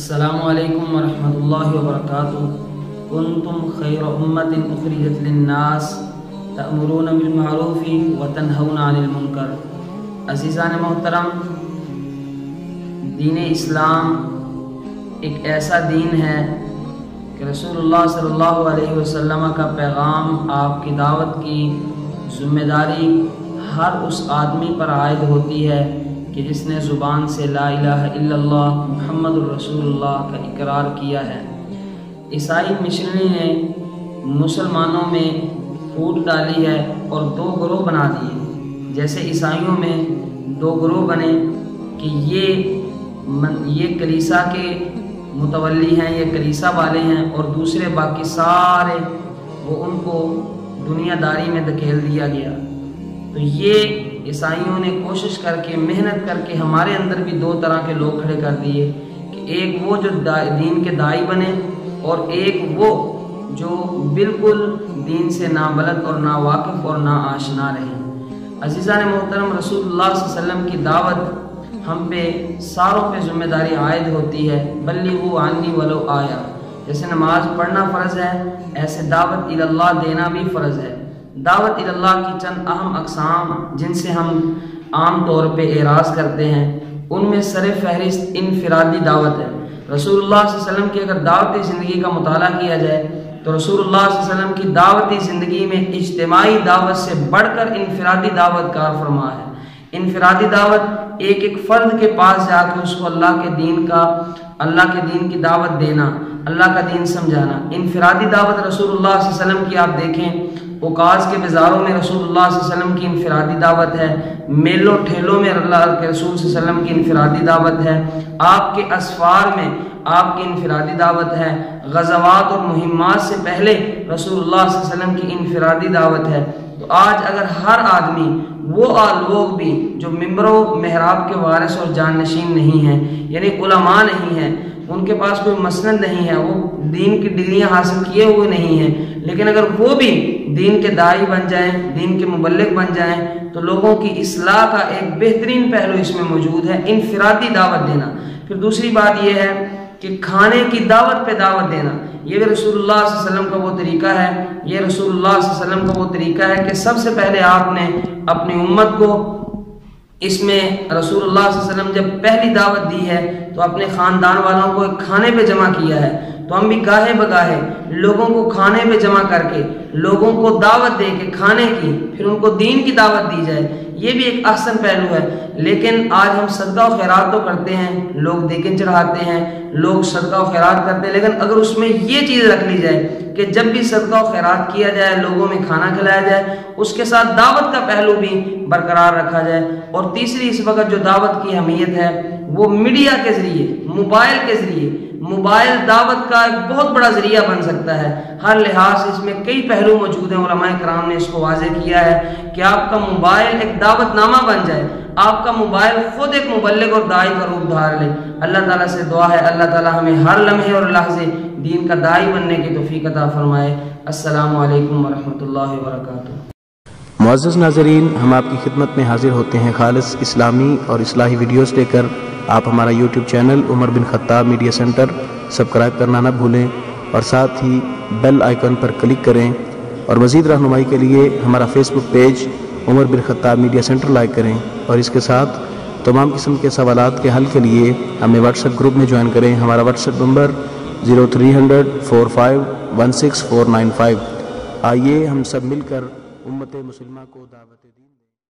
السلام علیکم ورحمۃ اللہ وبرکاتہ۔ کنتم خیر امۃ اخرجت للناس تأمرون بالمعروف وتنہون عن المنکر۔ عزیزان محترم، دین اسلام ایک ایسا دین ہے کہ رسول اللہ صلی اللہ علیہ وسلم کا پیغام، آپ کی دعوت کی ذمہ داری ہر اس آدمی پر عائد ہوتی ہے کہ جس نے زبان سے لا الہ الا اللہ محمد الرسول اللہ کا اقرار کیا ہے۔ عیسائی مشنری نے مسلمانوں میں پھوٹ ڈالی ہے اور دو گروہ بنا دیے۔ جیسے عیسائیوں میں دو گروہ بنے کہ یہ کلیسا کے متولی ہیں، یہ کلیسا والے ہیں، اور دوسرے باقی سارے وہ ان کو دنیا داری میں دھکیل دیا گیا۔ تو یہ عیسائیوں نے کوشش کر کے، محنت کر کے ہمارے اندر بھی دو طرح کے لوگ کھڑے کر دیے کہ ایک وہ جو دین کے داعی بنے، اور ایک وہ جو بالکل دین سے نابلد اور نا واقف اور نا آشنا رہیں۔ عزیزان محترم، رسول اللہ صلی اللہ علیہ وسلم کی دعوت ہم پہ ساروں پہ ذمہ داری عائد ہوتی ہے۔ بلغوا عنی ولو آیا، جیسے نماز پڑھنا فرض ہے، ایسے دعوت الی اللہ دینا بھی فرض ہے۔ دعوت الی اللہ کی چند اہم اقسام جن سے ہم عام طور پہ اعراض کرتے ہیں، ان میں سر فہرست انفرادی دعوت ہے۔ رسول اللہ صلی اللہ علیہ وسلم کی اگر دعوتی زندگی کا مطالعہ کیا جائے تو رسول اللہ صلی اللہ علیہ وسلم کی دعوتی زندگی میں اجتماعی دعوت سے بڑھ کر انفرادی دعوت کار فرما ہے۔ انفرادی دعوت ایک ایک فرد کے پاس جا کے اس کو اللہ کے دین کی دعوت دینا، اللہ کا دین سمجھانا۔ انفرادی دعوت رسول اللہ صلی اللہ علیہ وسلم کی آپ دیکھیں، اوقاز کے بازاروں میں رسول اللہ صلی اللہ علیہ وسلم کی انفرادی دعوت ہے، میلوں ٹھیلوں میں اللہ کے رسول صلی اللہ علیہ وسلم کی انفرادی دعوت ہے، آپ کے اسفار میں آپ کی انفرادی دعوت ہے، غزوات اور مہمات سے پہلے رسول اللہ صلی اللہ علیہ وسلم کی انفرادی دعوت ہے۔ تو آج اگر ہر آدمی، وہ لوگ بھی جو ممبر و محراب کے وارث اور جانشین نہیں ہیں، یعنی علماء نہیں ہیں، ان کے پاس کوئی مسند نہیں ہے، وہ دین کی ڈگریاں حاصل کیے ہوئے نہیں ہیں، لیکن اگر وہ بھی دین کے داعی بن جائیں، دین کے مبلغ بن جائیں، تو لوگوں کی اصلاح کا ایک بہترین پہلو اس میں موجود ہے، انفرادی دعوت دینا۔ پھر دوسری بات یہ ہے کہ کھانے کی دعوت پہ دعوت دینا، یہ بھی رسول اللہ صلی اللہ علیہ وسلم کا وہ طریقہ ہے، یہ رسول اللہ صلی اللہ علیہ وسلم کا وہ طریقہ ہے کہ سب سے پہلے آپ نے اپنی امت کو اس میں رسول اللہ صلی اللہ علیہ وسلم جب پہلی دعوت دی ہے تو اپنے خاندان والوں کو ایک کھانے پہ جمع کیا ہے۔ تو ہم بھی گاہے بگاہے لوگوں کو کھانے پہ جمع کر کے، لوگوں کو دعوت دے کے کھانے کی، پھر ان کو دین کی دعوت دی جائے، یہ بھی ایک احسن پہلو ہے۔ لیکن آج ہم صدقہ و خیرات تو کرتے ہیں، لوگ دیگیں چڑھاتے ہیں، لوگ صدقہ و خیرات کرتے ہیں، لیکن اگر اس میں یہ چیز رکھ لی جائے کہ جب بھی صدقہ و خیرات کیا جائے، لوگوں میں کھانا کھلایا جائے، اس کے ساتھ دعوت کا پہلو بھی برقرار رکھا جائے۔ اور تیسری اس وقت جو دعوت کی اہمیت ہے وہ میڈیا کے ذریعے، موبائل کے ذریعے، موبائل دعوت کا ایک بہت بڑا ذریعہ بن سکتا ہے۔ ہر لحاظ سے اس میں کئی پہلو موجود ہیں، علماء کرام نے اس کو واضح کیا ہے کہ آپ کا موبائل ایک دعوت نامہ بن جائے، آپ کا موبائل خود ایک مبلغ اور داعی کا روپ دھار لے۔ اللہ تعالیٰ سے دعا ہے اللہ تعالیٰ ہمیں ہر لمحے اور لحظے دین کا داعی بننے کی توفیق عطا فرمائے۔ السلام علیکم ورحمۃ اللہ وبرکاتہ۔ معزز ناظرین، ہم آپ کی خدمت میں حاضر ہوتے ہیں خالص اسلامی اور اصلاحی ویڈیوز لے کر۔ آپ ہمارا یوٹیوب چینل عمر بن خطاب میڈیا سینٹر سبسکرائب کرنا نہ بھولیں، اور ساتھ ہی بیل آئیکن پر کلک کریں، اور مزید رہنمائی کے لیے ہمارا فیس بک پیج عمر بن خطاب میڈیا سینٹر لائک کریں، اور اس کے ساتھ تمام قسم کے سوالات کے حل کے لیے ہمیں واٹس ایپ گروپ میں جوائن کریں۔ ہمارا واٹس ایپ نمبر 0300 45 16 495۔ آئیے ہم سب مل کر امت مسلمہ کو دعوت دیں۔